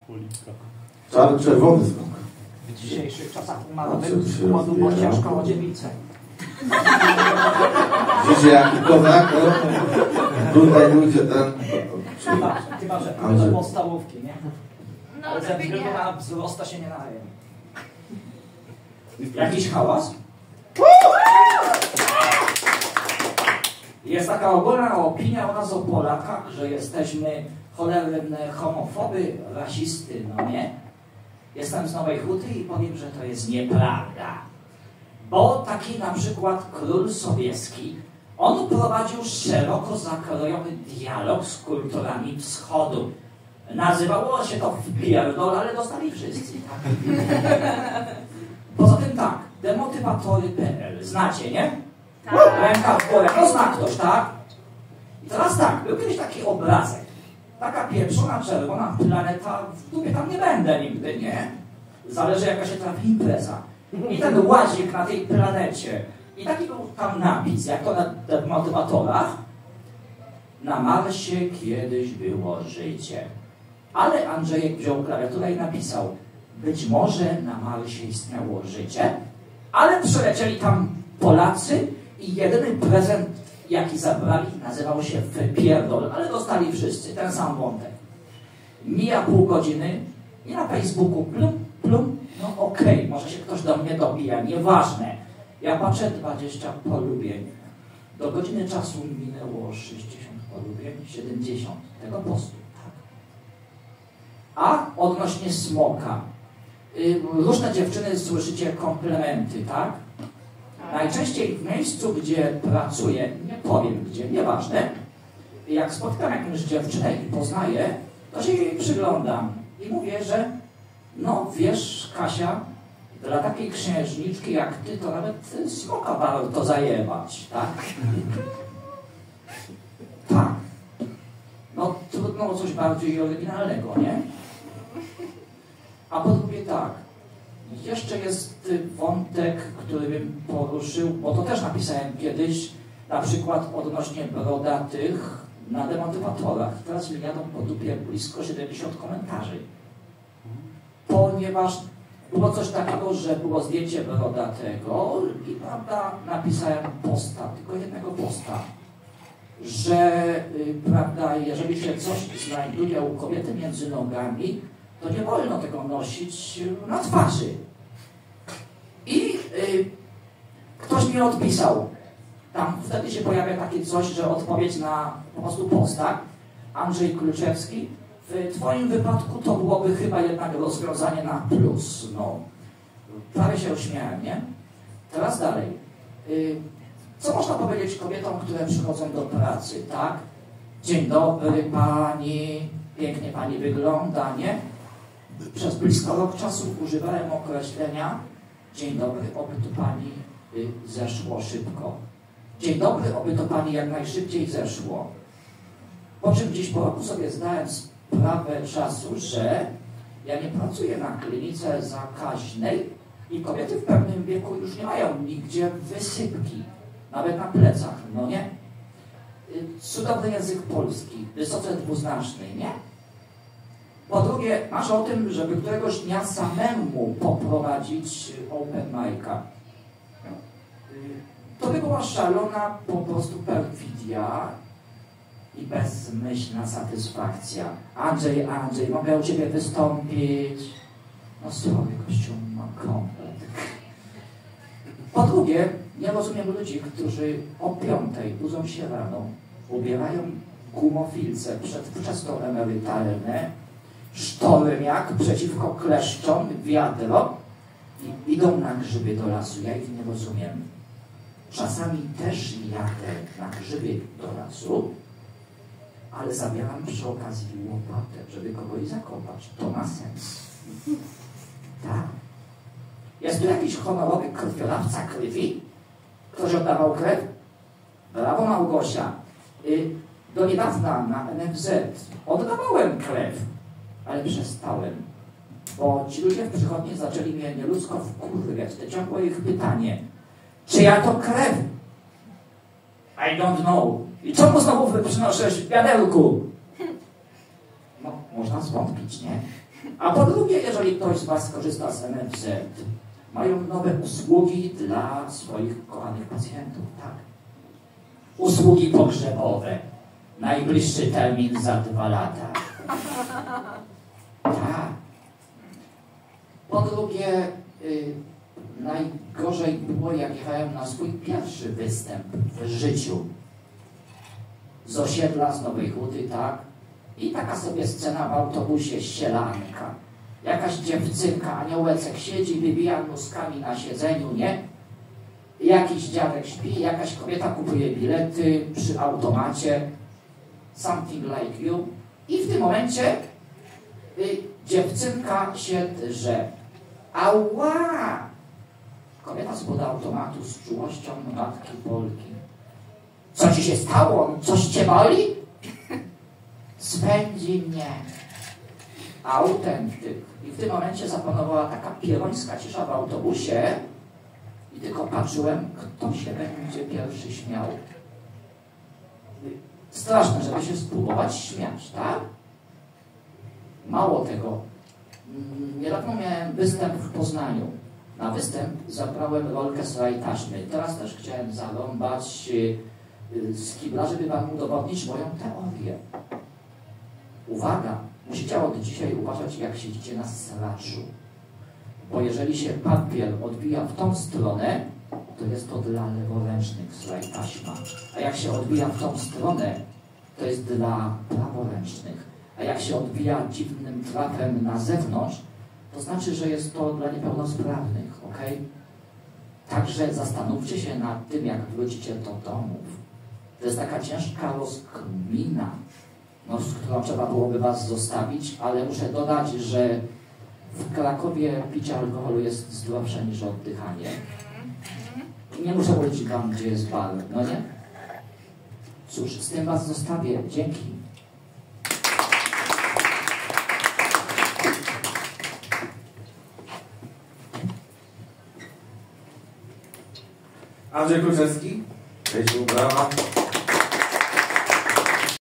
Czarny-czerwony smok. W dzisiejszych czasach umarłych z powodu, bo ciężko o dziewicę. Wiecie, jaki kozak? Tutaj ludzie ten... Chyba, że do podstawówki, nie? No, Ale ze żeby względu nie. na wzrost to się nie nadaje. Jakiś hałas? Jest taka ogólna opinia o nas, o Polakach, że jesteśmy cholerne homofoby, rasisty, no nie? Jestem z Nowej Huty i powiem, że to jest nieprawda. Bo taki na przykład król Sobieski, on prowadził szeroko zakrojony dialog z kulturami wschodu. Nazywało się to wpierdol, ale dostali wszyscy. Tak? Poza tym tak, demotywatory.pl, znacie, nie? Tak. Ręka w górę, no zna ktoś, tak? I teraz tak, był kiedyś taki obrazek. Taka pieprzona, czerwona planeta, w dupie tam nie będę nigdy, nie? Zależy jaka się trafi impreza. I ten łazik na tej planecie. I taki był tam napis, jak to na demotywatorach. Na Marsie kiedyś było życie. Ale Andrzejek wziął klawiaturę i napisał: być może na Marsie istniało życie, ale przylecieli tam Polacy i jedyny prezent, jaki zabrali, nazywał się wypierdol, ale dostali wszyscy ten sam wątek. Mija pół godziny i na Facebooku plum, plum, no okej, może się ktoś do mnie dobija, nieważne. Ja patrzę, 20 polubień. Do godziny czasu minęło 60 polubień, 70 tego postu. Tak. A odnośnie smoka. Różne dziewczyny słyszycie komplementy, tak? Najczęściej w miejscu, gdzie pracuję, nie powiem gdzie, nieważne, jak spotykam jakąś dziewczynę i poznaję, to się jej przyglądam i mówię, że no wiesz, Kasia, dla takiej księżniczki jak ty, to nawet smoka warto zajebać, tak? Tak. No trudno o coś bardziej oryginalnego, nie? A po drugie tak, jeszcze jest wątek, który bym poruszył, bo to też napisałem kiedyś, na przykład odnośnie brodatych na demotywatorach. Teraz mi jadą po dupie blisko 70 komentarzy. Ponieważ było coś takiego, że było zdjęcie brodatego i prawda, napisałem posta, tylko jednego posta, że prawda, jeżeli się coś znajduje u kobiety między nogami, to nie wolno tego nosić na twarzy. I ktoś mi odpisał, tam wtedy się pojawia takie coś, że odpowiedź na po prostu posta, Andrzej Kluczewski, w twoim wypadku to byłoby chyba jednak rozwiązanie na plus. No, prawie się uśmiałem, nie? Teraz dalej. Co można powiedzieć kobietom, które przychodzą do pracy, tak? Dzień dobry pani, pięknie pani wygląda, nie? Przez blisko rok czasu używałem określenia dzień dobry, oby to pani zeszło szybko. Dzień dobry, oby to pani jak najszybciej zeszło. Po czym dziś po roku sobie zdałem sprawę czasu, że ja nie pracuję na klinice zakaźnej i kobiety w pewnym wieku już nie mają nigdzie wysypki, nawet na plecach, no nie? Cudowny język polski, wysoce dwuznaczny, nie? Po drugie, masz o tym, żeby któregoś dnia samemu poprowadzić open mic'a. To by była szalona po prostu perfidia i bezmyślna satysfakcja. Andrzej, mogę u ciebie wystąpić? No sorry, kościół, mam komplet. Po drugie, nie rozumiem ludzi, którzy o 5 budzą się rano, ubierają gumofilce przedwczesno emerytalne, sztormiak przeciwko kleszczom, wiadro i idą na grzyby do lasu. Ja ich nie rozumiem. Czasami też jadę na grzyby do lasu, ale zabieram przy okazji łopatę, żeby kogoś zakopać. To ma sens. Tak. Jest tu jakiś honorowy krwiodawca krwi? Ktoś oddawał krew? Brawo, Małgosia. Do niedawna na NFZ oddawałem krew, ale przestałem, bo ci ludzie w przychodni zaczęli mnie nieludzko wkurwiać. To ciągło ich pytanie, czyja to krew? I don't know. I co mu znowu przynoszę w wiaderku? No, można zwątpić, nie? A po drugie, jeżeli ktoś z Was korzysta z NFZ, mają nowe usługi dla swoich kochanych pacjentów, tak? Usługi pogrzebowe. Najbliższy termin za 2 lata. Tak. Po drugie, najgorzej było, jak jechałem na swój pierwszy występ w życiu. Z osiedla, z Nowej Huty, tak? I taka sobie scena w autobusie, sielanka. Jakaś dziewczynka, aniołecek siedzi, wybija nóżkami na siedzeniu, nie? Jakiś dziadek śpi, jakaś kobieta kupuje bilety przy automacie. Something like you. I w tym momencie dziewczynka się drze. Ała! Kobieta spod automatu z czułością matki Polki. Co ci się stało? Coś cię boli? Spędzi mnie. Autentyk. I w tym momencie zapanowała taka pierońska cisza w autobusie i tylko patrzyłem, kto się będzie pierwszy śmiał. Straszne, żeby się spróbować śmiać, tak? Mało tego. Niedawno miałem występ w Poznaniu. Na występ zabrałem rolkę z taśmy. Teraz też chciałem zarąbać z kibla, żeby Wam udowodnić moją teorię. Uwaga! Musicie od dzisiaj uważać, jak siedzicie na straczu. Bo jeżeli się papier odbija w tą stronę, to jest to dla leworęcznych slajd taśma. A jak się odbija w tą stronę, to jest dla praworęcznych. A jak się odbija dziwnym trafem na zewnątrz, to znaczy, że jest to dla niepełnosprawnych, ok? Także zastanówcie się nad tym, jak wrócicie do domów. To jest taka ciężka rozkmina, no, z którą trzeba byłoby Was zostawić, ale muszę dodać, że w Krakowie picie alkoholu jest zdrowsze niż oddychanie. Nie muszę powiedzieć Wam, gdzie jest bar, no nie? Cóż, z tym Was zostawię. Dzięki. Andrzej Kluczewski. Cześć, brawa.